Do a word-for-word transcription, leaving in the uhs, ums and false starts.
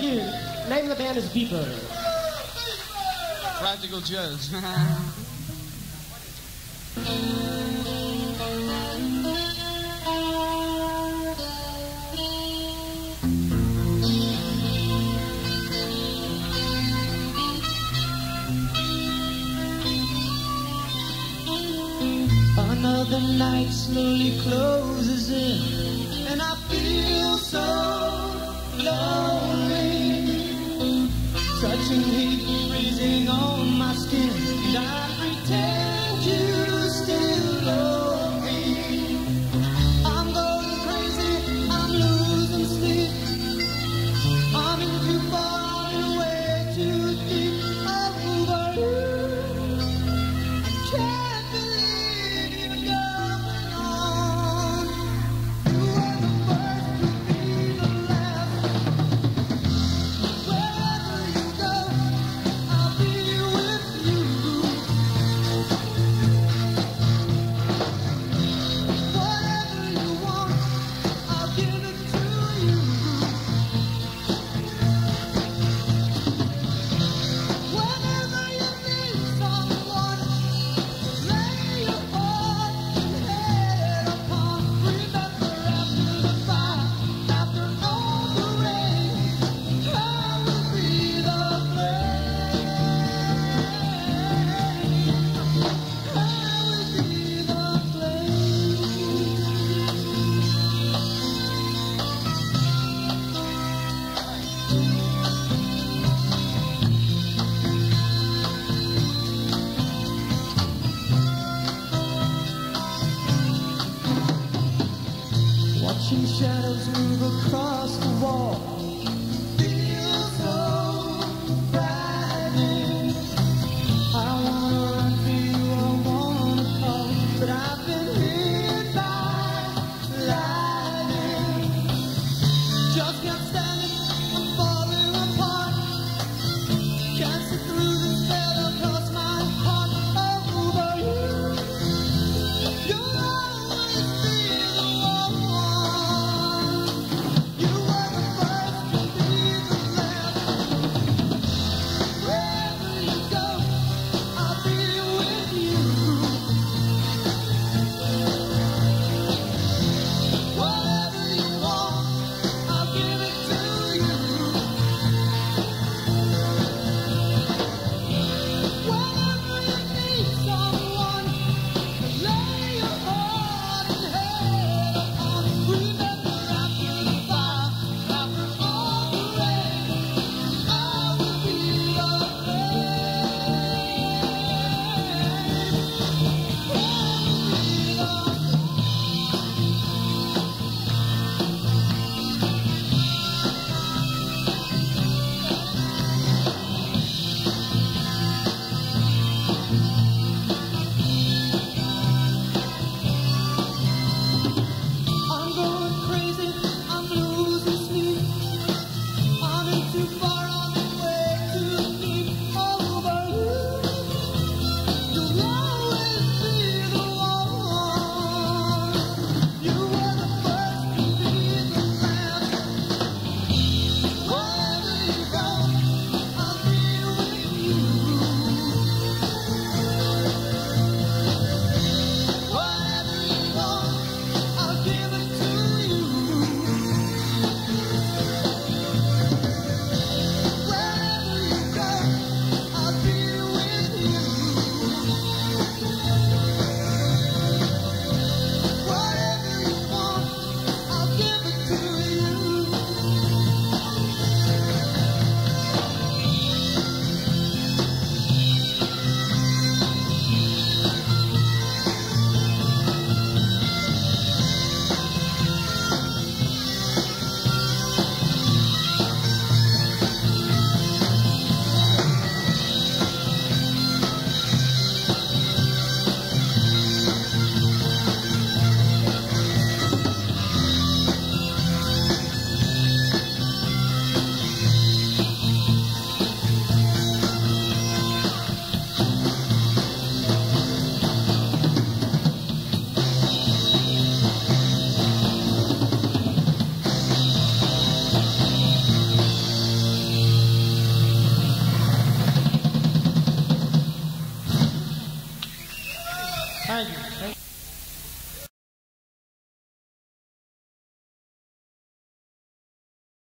you. Name of the band is Beeper. Practical Jokes. Another night slowly closes in, and I feel so lonely. Touching heat freezing on my skin, and I pretend you still love me. I'm going crazy, I'm losing sleep. I'm in too far, I'm in way too deep over you. Can't believe you're going on. You were the first to be the last. Wherever you go, I'll be with you. Whatever you want, I'll give it to you. Whenever you need someone, lay your head upon. Remember after the fire, after all the rain, I will be the flame. I will be the flame. Watching shadows move across the wall feels so frightening. I wanna run for you, I wanna call, but I've been hit by lightning. Just can't stand it, I'm falling apart. Can't see through the spell across my heart over you. You'll always be the one. You were the first to be the last. Wherever you go, I'll be with you. Whatever you want, I'll give it to Thank you. Thank you.